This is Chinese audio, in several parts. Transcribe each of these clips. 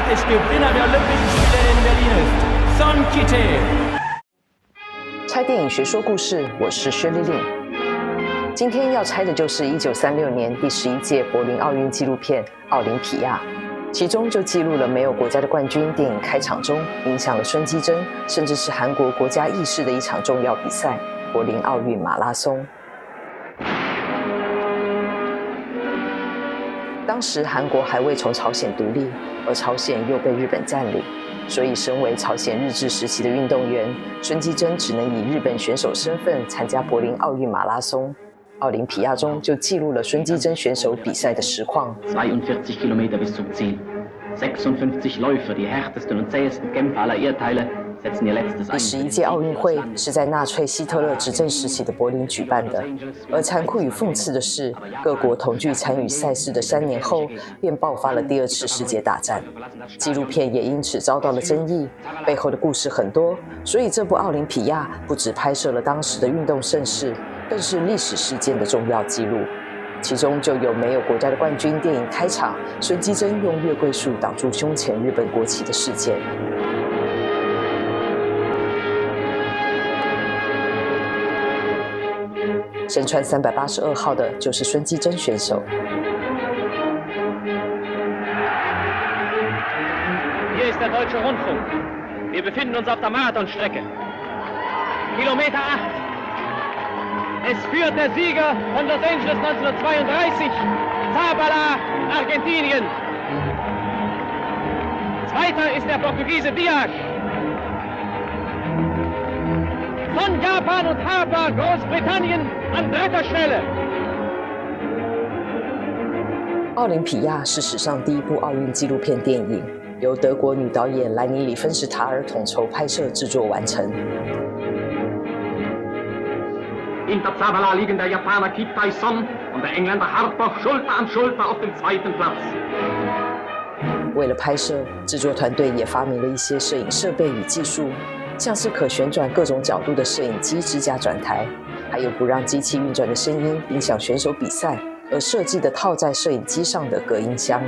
automatisch Gewinner der Olympischen Spiele in Berlin ist Son Kittel。 拆电影学说故事，我是薛丽丽。今天要拆的就是1936年第11届柏林奥运纪录片《奥林匹亚》，其中就记录了没有国家的冠军电影开场中影响了孙基珍，甚至是韩国国家意识的一场重要比赛——柏林奥运马拉松。当时韩国还未从朝鲜独立，而朝鲜又被日本占领，所以身为朝鲜日治时期的运动员，孙基珍只能以日本选手身份参加柏林奥运马拉松。奥林匹亚中就记录了孙基珍选手比赛的实况。 42 Kilometer bis zum Ziel. 56 Läufer, die härtesten und zähesten Kämpfer aller Erdteile. 第11届奥运会是在纳粹希特勒执政时期的柏林举办的，而残酷与讽刺的是，各国同聚参与赛事的3年后，便爆发了第2次世界大战。纪录片也因此遭到了争议，背后的故事很多，所以这部《奥林匹亚》不只拍摄了当时的运动盛事，更是历史事件的重要记录。其中就有没有国家的冠军电影开场，孙基珍用月桂树挡住胸前日本国旗的事件。身穿382号的就是孙基珍选手。 Hier ist der Deutsche Rundfunk. Wir befinden uns auf der Marathonstrecke. Kilometer 8. Es führt der Sieger von Los Angeles 1932, Zabala, Argentinien. Zweiter ist der Portugiese Diaz. Von Japan und Harper, Großbritannien an 3. Stelle。 奥林匹亚是史上第一部奥运纪录片电影，由德国女导演莱尼里芬什塔尔统筹拍摄制作完成。 Hinter Zabala liegen der Japaner Kip Tae-son und der Engländer Harper Schulter an Schulter auf dem 2. Platz。 为了拍摄，制作团队也发明了一些摄影设备与技术。像是可旋转各种角度的摄影机支架转台，还有不让机器运转的声音影响选手比赛而设计的套在摄影机上的隔音箱。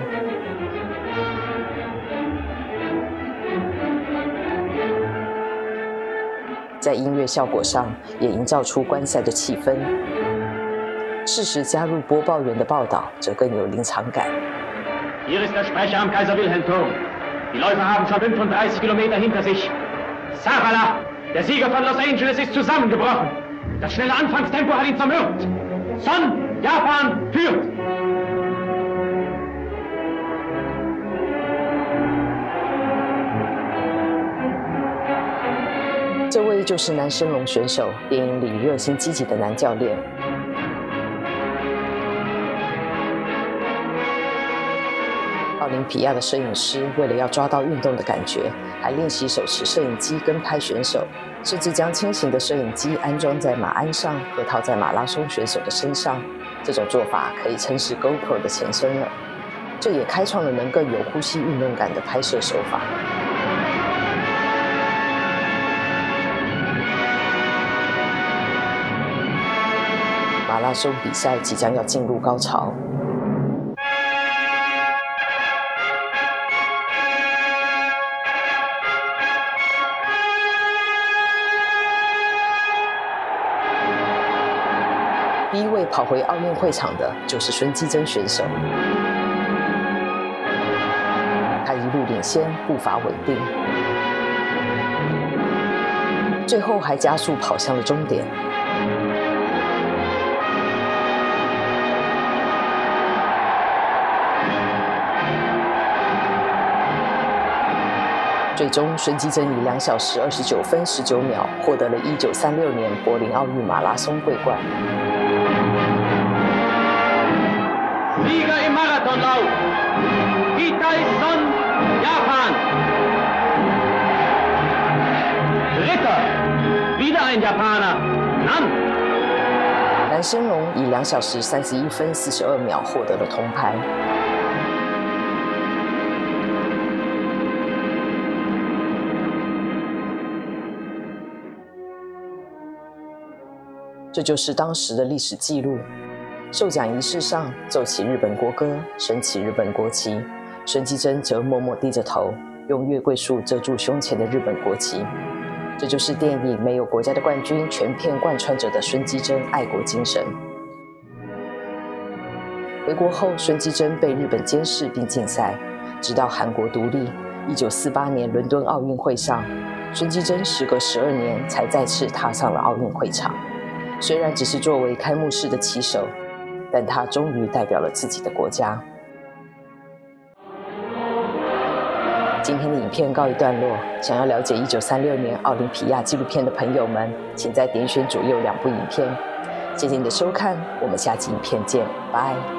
在音乐效果上也营造出观赛的气氛。适时加入播报员的报道，则更有临场感。 Hier ist der Sprecher am Kaiser-Wilhelm-Turm. Die Läufer haben schon 35 Kilometer hinter sich. Zabala, der Sieger von Los Angeles, ist zusammengebrochen. Das schnelle Anfangstempo hat ihn zermürbt. Son, Japan, führt. 这位就是南生龙选手，电影里热心积极的男教练。奥林匹亚的摄影师为了要抓到运动的感觉，还练习手持摄影机跟拍选手，甚至将轻型的摄影机安装在马鞍上和套在马拉松选手的身上。这种做法可以称是 GoPro 的前身了。这也开创了能更有呼吸运动感的拍摄手法。马拉松比赛即将要进入高潮。第一位跑回奥运会场的就是孙基珍选手，他一路领先，步伐稳定，最后还加速跑向了终点。最终，孙基珍以2小时29分19秒获得了1936年柏林奥运马拉松桂冠。 Sieger im Marathonlauf, Kip Tae-son, Japan. Dritter, wieder ein Japaner, Nan. 南生龙以2小时31分42秒获得了铜牌。这就是当时的历史记录。授奖仪式上奏起日本国歌，升起日本国旗， 孙姬珍则默默低着头，用月桂树遮住胸前的日本国旗。这就是电影《没有国家的冠军》全片贯穿着的孙姬珍爱国精神。回国后，孙姬珍被日本监视并禁赛，直到韩国独立。1948年伦敦奥运会上，孙姬珍时隔12年才再次踏上了奥运会场。虽然只是作为开幕式的旗手，但她终于代表了自己的国家。今天的影片告一段落，想要了解1936年奥林匹亚纪录片的朋友们，请再点选左右2部影片。谢谢你的收看，我们下期影片见，拜。